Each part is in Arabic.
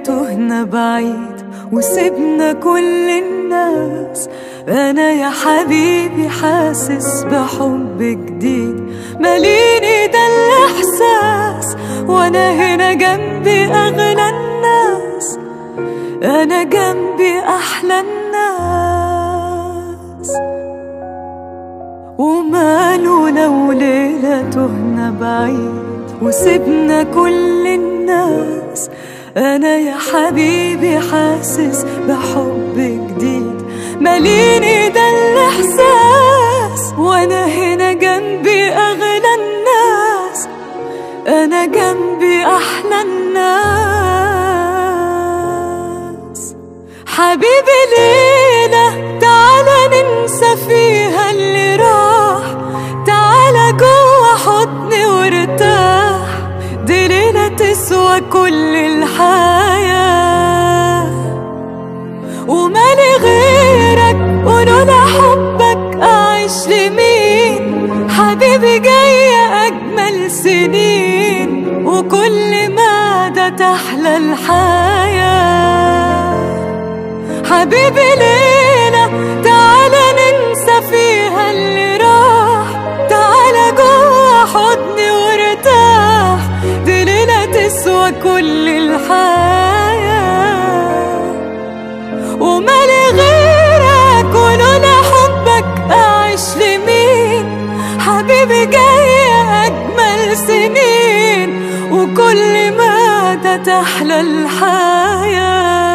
تهنا بعيد وسبنا كل الناس. أنا يا حبيبي حاسس بحب جديد ماليني ده الإحساس، وأنا هنا جنبي أغلى الناس، أنا جنبي أحلى الناس. وماله لو ليلة تهنا بعيد وسبنا كل الناس. أنا يا حبيبي حاسس بحب جديد ماليني ده الإحساس، وأنا هنا جنبي أغلى الناس، أنا جنبي أحلى الناس. حبيبي ليلة تعالى ننسى فيها اللي راح، تعالى جوا حضني وارتاح، دي ليلة تسوى كل الحياة. ومالي غيرك ولولا حبك أعيش لمين، حبيبي جاية أجمل سنين وكل مدى تحلى الحياة. حبيبي ليلة تعالى ننسى فيها اللي راح، تعالى جوا حضني وارتاح، دي ليلة تسوى كل الحياة. ومالي غيرك ولولا حبك أعيش لمين، حبيبي جاي أجمل سنين وكل مدى تحلى الحياة.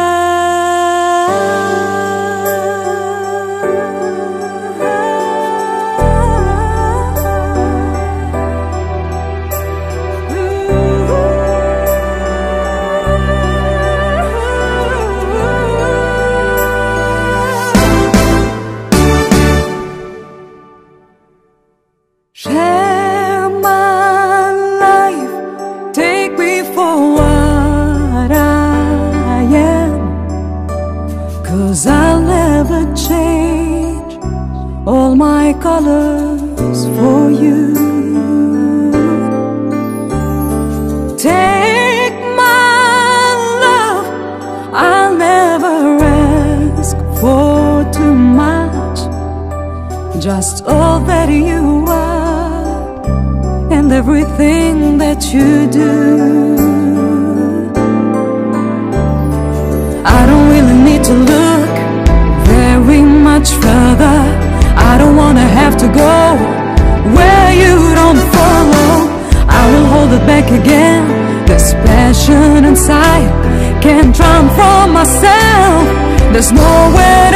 Share my life, take me for what I am, 'cause I'll never change all my colors for you. Take my love, I'll never ask for too much, just all that you are and everything that you do. I don't really need to look very much further, I don't wanna have to go where you don't follow. I will hold it back again, this passion inside can't run from myself, there's nowhere